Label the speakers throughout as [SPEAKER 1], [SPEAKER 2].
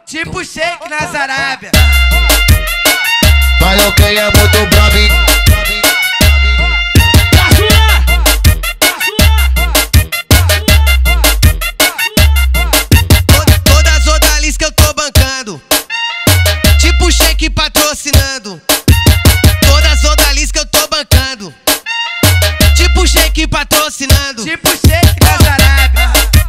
[SPEAKER 1] Tipo shake nas Arábia.
[SPEAKER 2] Maloquei é muito brabo.
[SPEAKER 3] Todas as odaliscas que eu tô bancando, tipo shake patrocinando. Todas as odaliscas que eu tô bancando, tipo shake patrocinando.
[SPEAKER 1] Tipo shake nas Arábia.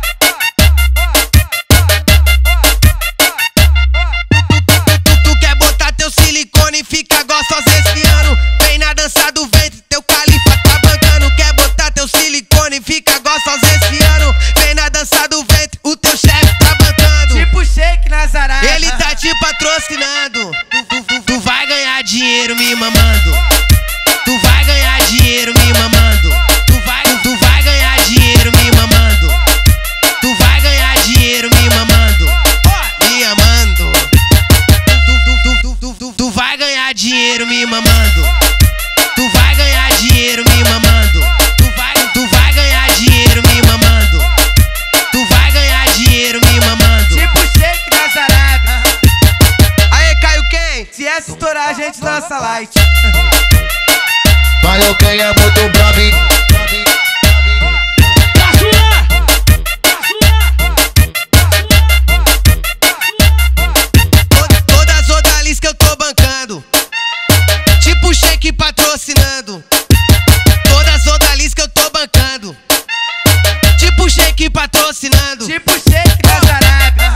[SPEAKER 3] Tu quer botar teu silicone e fica gostosa esse ano. Vem na dança do ventre, teu califa tá bancando. Quer botar teu silicone e fica gostosa esse ano. Vem na dança do ventre, o teu chefe tá bancando.
[SPEAKER 1] Tipo shake nas Arábia.
[SPEAKER 3] Ele tá te patrocinando. Tu vai ganhar dinheiro me mamando. Tu vai ganhar dinheiro me mamando. Tu vai ganhar dinheiro me mamando. Tu vai ganhar dinheiro me mamando. Me amando. Tu vai ganhar dinheiro me mamando. Tu vai ganhar dinheiro me mamando. Tu vai ganhar dinheiro me mamando. Tu vai ganhar dinheiro me mamando.
[SPEAKER 1] Tipo shake nas Arábia.
[SPEAKER 3] Aê, Caio quem?
[SPEAKER 1] Se essa estourar, a gente lança light.
[SPEAKER 2] Maloquei é muito brabo.
[SPEAKER 3] Todas as odaliscas que eu tô bancando, tipo shake patrocinando. Todas as odaliscas que eu tô bancando, tipo shake patrocinando.
[SPEAKER 1] Tipo shake nas Arábia.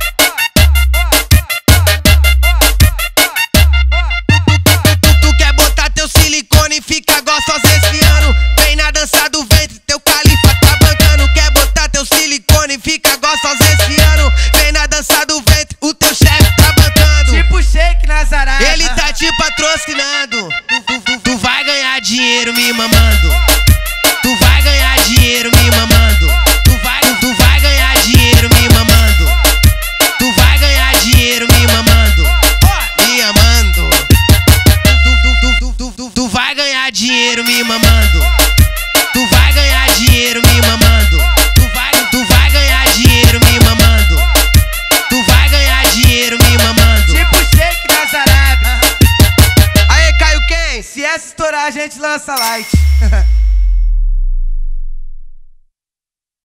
[SPEAKER 3] Tu quer botar teu silicone e fica gostosa esse ano. Vem na dança do ventre, teu califa tá bancando. Quer botar teu silicone e fica gostosa esse ano. Vem na dança do ventre, o teu chefe tá bancando.
[SPEAKER 1] Tipo shake nas Arábia.
[SPEAKER 3] Ele tá te patrocinando. Tu vai ganhar dinheiro me mamando. Tu vai ganhar dinheiro me mamando. Tu vai ganhar dinheiro me mamando. Tu vai ganhar dinheiro me mamando. Me amando. Tu vai ganhar dinheiro me mamando. Tu vai ganhar dinheiro me mamando. Tu vai ganhar dinheiro me mamando. Tu vai ganhar dinheiro me mamando.
[SPEAKER 1] Tipo shake nas Arábia.
[SPEAKER 3] Aê, Caio quem?
[SPEAKER 1] Se essa estourar, a gente lança light.